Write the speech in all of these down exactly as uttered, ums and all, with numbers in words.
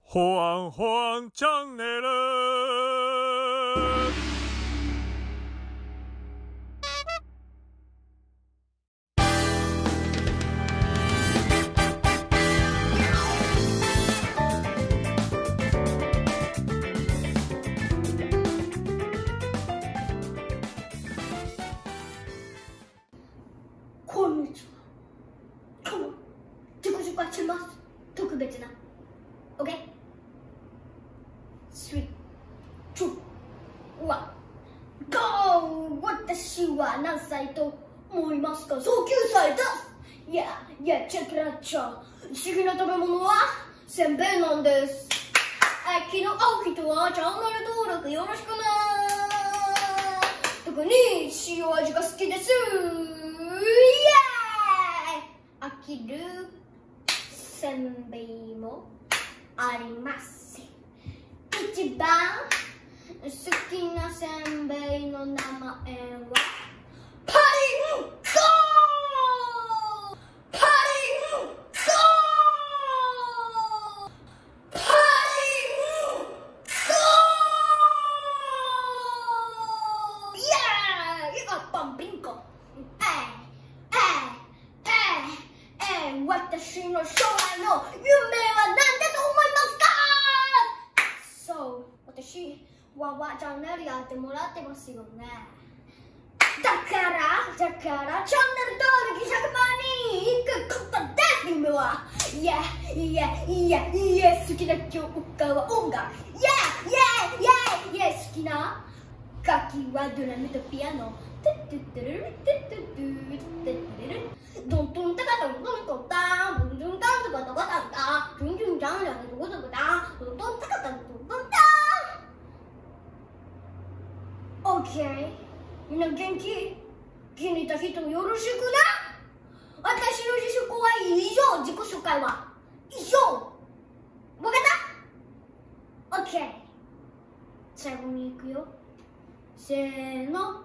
ほわんほわんチャンネル。 こんにちは。今日も自己紹介します。特別な。OK？ スリー、ツー、ワン、ゴー！私は何歳と思いますか？そうきゅうさいです。いやいや、チェックラッチャー。不思議な食べ物はせんべいなんです。秋の青人はチャンネル登録よろしくな。特に塩味が好きです。飽きるせんべいもあります。一番好きなせんべいの名前はパリンコ。パリンコ。パリンコ。イエーイ！あ、パンピンコ。私の将来の夢は何だと思いますか？そう、私はワンチャンネルやってもらってますよね。だからだからチャンネル登録ひゃくまんにんいくことです。夢はいやいやいやいや、好きな教科は音楽。イエイイエイイエイイエイ、好きな楽器はドラムとピアノ。トゥトゥトゥルルトゥトゥトゥトゥトゥルルドントンタカトントントンタンドンドンタントカトカタンタンドンドンタンタントカトカタンドンドンタカタントントンタン。オッケー、みんな元気？気に入った人よろしくな。私の自己紹介は以上。自己紹介は以上。わかった？オッケー、最後に行くよ。せーの。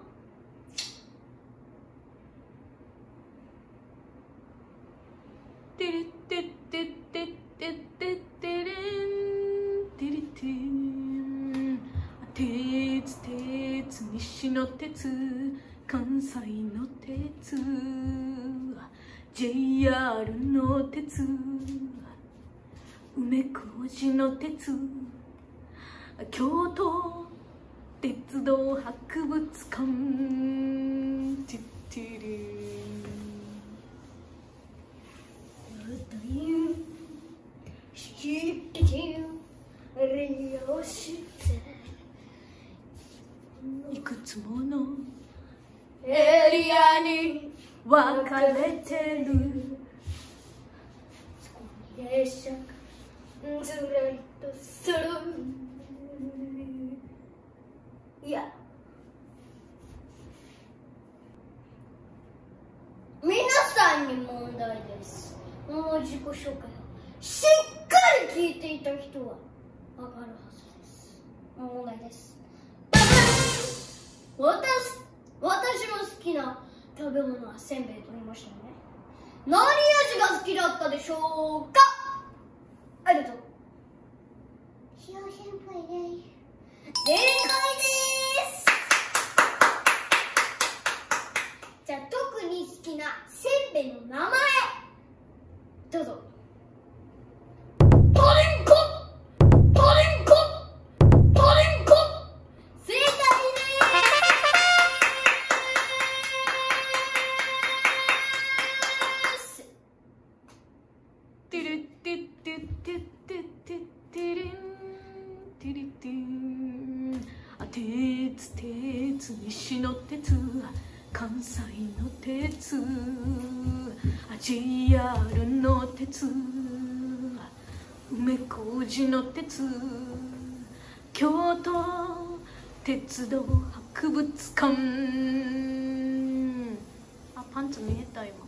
テレテテテテテテレンテレテン、鉄鉄西の鉄関西の鉄 ジェイアール の鉄梅小路の鉄京都鉄道博物館ティティリン。いくつものエリアに分かれてる。そこに列車がずらりとする。いや、 皆さんに問題です。もう自己紹介をしっかり聞いていた人はわかるはずです。問題です。私、私の好きな食べ物はせんべいと言いましたよね。何味が好きだったでしょうか？ありがとう。塩せんべいです。正解です。じゃあ特に好きなせんべいの名前どうぞ。パリンコ。パリンコ。パリンコ。正解です。 テレテテテテテテレンテレテン、鉄鉄西の鉄関西の鉄 ジェイアール の鉄梅小路の鉄京都鉄道博物館。あ、パンツ見えた今。